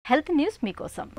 Health news మీకోసం.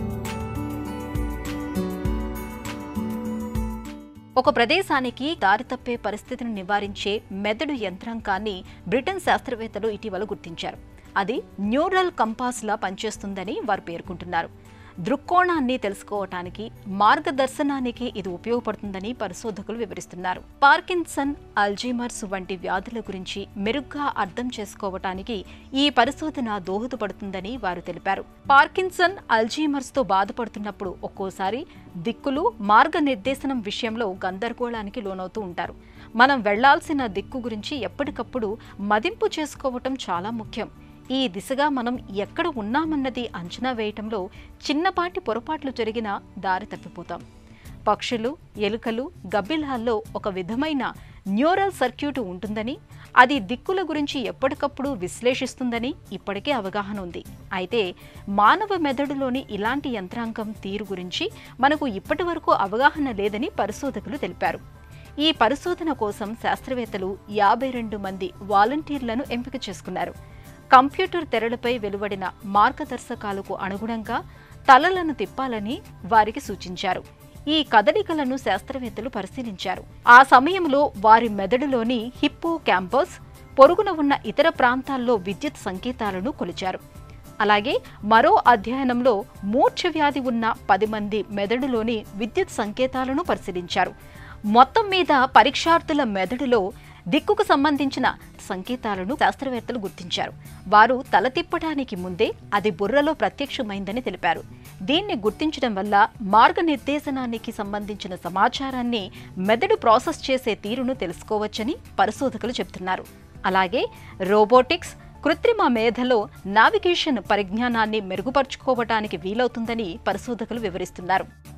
ఒక ప్రదేశానికి దారి తప్పే పరిస్థితిని నివారించే మెదడు యంత్రాంగాన్ని బ్రిటన్ శాస్త్రవేత్తలు ఇటీవల గుర్తించారు. అది న్యూరల్ కంపాస్లా పనిచేస్తుందని వారు పేర్కొంటున్నారు. దృక్కోణాన్ని తెలుసుకోవటానికి, మార్గదర్శనానికి ఇది ఉపయోగపడుతుందని పరిశోధకులు వివరిస్తున్నారు. పార్కిన్సన్, అల్జీమర్స్ వంటి వ్యాధుల గురించి మెరుగ్గా అర్థం చేసుకోవటానికి ఈ పరిశోధన దోహదపడుతుందని వారు తెలిపారు. పార్కిన్సన్, అల్జీమర్స్ తో బాధపడుతున్నప్పుడు ఒక్కోసారి దిక్కులు, మార్గనిర్దేశనం విషయంలో గందరగోళానికి లోనవుతూ ఉంటారు. మనం వెళ్లాల్సిన దిక్కు గురించి ఎప్పటికప్పుడు మదింపు చేసుకోవటం చాలా ముఖ్యం. ఈ దిశగా మనం ఎక్కడ ఉన్నామన్నది అంచనా వేయటంలో చిన్నపాటి పొరపాట్లు జరిగినా దారి తప్పిపోతాం. పక్షులు, ఎలుకలు, గబ్బిలాల్లో ఒక విధమైన న్యూరల్ సర్క్యూట్ ఉంటుందని, అది దిక్కుల గురించి ఎప్పటికప్పుడు విశ్లేషిస్తుందని ఇప్పటికే అవగాహన ఉంది. అయితే మానవ మెదడులోని ఇలాంటి యంత్రాంగం తీరు గురించి మనకు ఇప్పటి వరకు అవగాహన లేదని పరిశోధకులు తెలిపారు. ఈ పరిశోధన కోసం శాస్త్రవేత్తలు 52 మంది వాలంటీర్లను ఎంపిక చేసుకున్నారు. కంప్యూటర్ తెరలపై వెలువడిన మార్గదర్శకాలకు అనుగుణంగా తలలను తిప్పాలని వారికి సూచించారు. ఈ కదలికలను శాస్త్రవేత్తలు పరిశీలించారు. ఆ సమయంలో వారి మెదడులోని హిప్పో క్యాంపస్, పొరుగున ఉన్న ఇతర ప్రాంతాల్లో విద్యుత్ సంకేతాలను కొలిచారు. అలాగే మరో అధ్యయనంలో మూర్ఛవ్యాధి ఉన్న 10 మంది మెదడులోని విద్యుత్ సంకేతాలను పరిశీలించారు. మొత్తం మీద పరీక్షార్థుల మెదడులో దిక్కుకు సంబంధించిన సంకేతాలను శాస్త్రవేత్తలు గుర్తించారు. వారు తల తిప్పడానికి ముందే అది బుర్రలో ప్రత్యక్షమైందని తెలిపారు. దీన్ని గుర్తించడం వల్ల మార్గనిర్దేశనానికి సంబంధించిన సమాచారాన్ని మెదడు ప్రాసెస్ చేసే తీరును తెలుసుకోవచ్చని పరిశోధకులు చెబుతున్నారు. అలాగే రోబోటిక్స్, కృత్రిమ మేధలో నావిగేషన్ పరిజ్ఞానాన్ని మెరుగుపరుచుకోవటానికి వీలవుతుందని పరిశోధకులు వివరిస్తున్నారు.